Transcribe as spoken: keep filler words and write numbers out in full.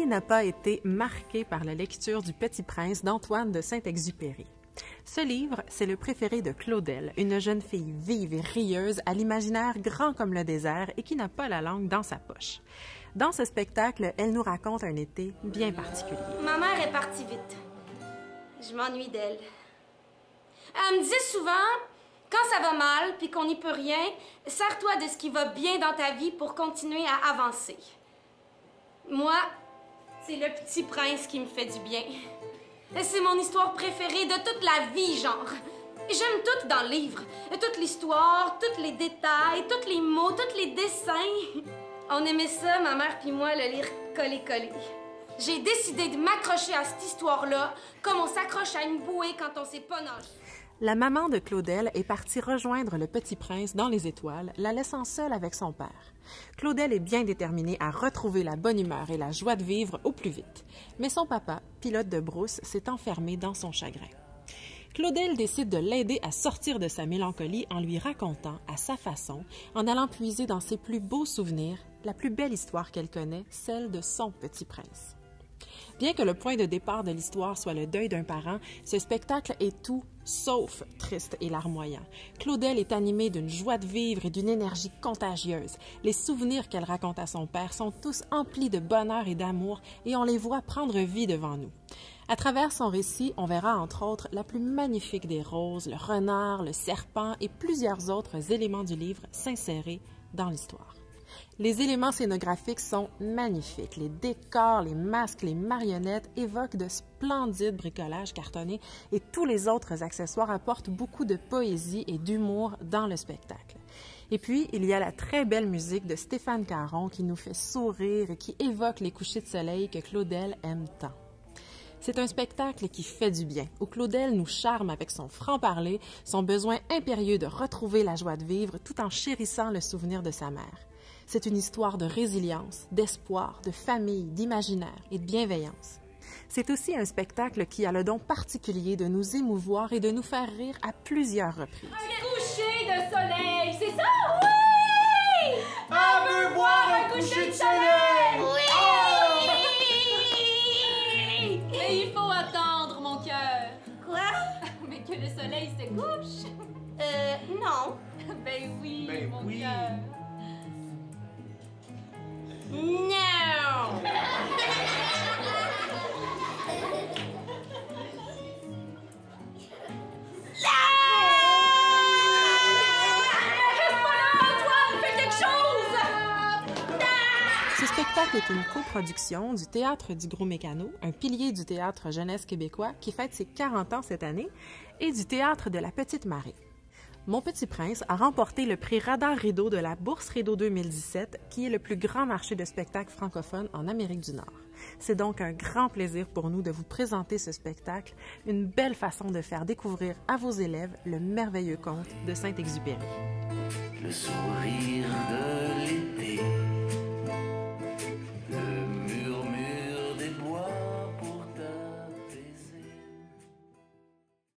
Qui n'a pas été marqué par la lecture du Petit Prince d'Antoine de Saint-Exupéry? Ce livre, c'est le préféré de Claudel, une jeune fille vive et rieuse à l'imaginaire grand comme le désert et qui n'a pas la langue dans sa poche. Dans ce spectacle, elle nous raconte un été bien particulier. Ma mère est partie vite. Je m'ennuie d'elle. Elle me disait souvent, quand ça va mal puis qu'on n'y peut rien, sers-toi de ce qui va bien dans ta vie pour continuer à avancer. Moi, c'est le Petit Prince qui me fait du bien. C'est mon histoire préférée de toute la vie, genre. J'aime tout dans le livre. Toute l'histoire, tous les détails, tous les mots, tous les dessins. On aimait ça, ma mère puis moi, le lire collé-collé. J'ai décidé de m'accrocher à cette histoire-là, comme on s'accroche à une bouée quand on sait pas nager. La maman de Claudel est partie rejoindre le Petit Prince dans les étoiles, la laissant seule avec son père. Claudel est bien déterminée à retrouver la bonne humeur et la joie de vivre au plus vite. Mais son papa, pilote de brousse, s'est enfermé dans son chagrin. Claudel décide de l'aider à sortir de sa mélancolie en lui racontant, à sa façon, en allant puiser dans ses plus beaux souvenirs, la plus belle histoire qu'elle connaît, celle de son Petit Prince. Bien que le point de départ de l'histoire soit le deuil d'un parent, ce spectacle est tout sauf triste et larmoyant. Claudel est animée d'une joie de vivre et d'une énergie contagieuse. Les souvenirs qu'elle raconte à son père sont tous emplis de bonheur et d'amour et on les voit prendre vie devant nous. À travers son récit, on verra entre autres la plus magnifique des roses, le renard, le serpent et plusieurs autres éléments du livre s'insérer dans l'histoire. Les éléments scénographiques sont magnifiques. Les décors, les masques, les marionnettes évoquent de splendides bricolages cartonnés et tous les autres accessoires apportent beaucoup de poésie et d'humour dans le spectacle. Et puis, il y a la très belle musique de Stéphane Caron qui nous fait sourire et qui évoque les couchers de soleil que Claudel aime tant. C'est un spectacle qui fait du bien, où Claudel nous charme avec son franc-parler, son besoin impérieux de retrouver la joie de vivre tout en chérissant le souvenir de sa mère. C'est une histoire de résilience, d'espoir, de famille, d'imaginaire et de bienveillance. C'est aussi un spectacle qui a le don particulier de nous émouvoir et de nous faire rire à plusieurs reprises. Un coucher de soleil, c'est ça? Oui! On veut voir un coucher de soleil! Oui! Oh! Mais il faut attendre, mon cœur. Quoi? Mais que le soleil se couche. Euh, non. Ben oui, Ben mon oui. cœur. Non! Ce spectacle est une coproduction du Théâtre du Gros Mécano, un pilier du théâtre jeunesse québécois qui fête ses quarante ans cette année, et du Théâtre de la Petite Marée. Mon Petit Prince a remporté le prix Radar Rideau de la Bourse Rideau deux mille dix-sept, qui est le plus grand marché de spectacles francophones en Amérique du Nord. C'est donc un grand plaisir pour nous de vous présenter ce spectacle, une belle façon de faire découvrir à vos élèves le merveilleux conte de Saint-Exupéry. Le sourire de l'été.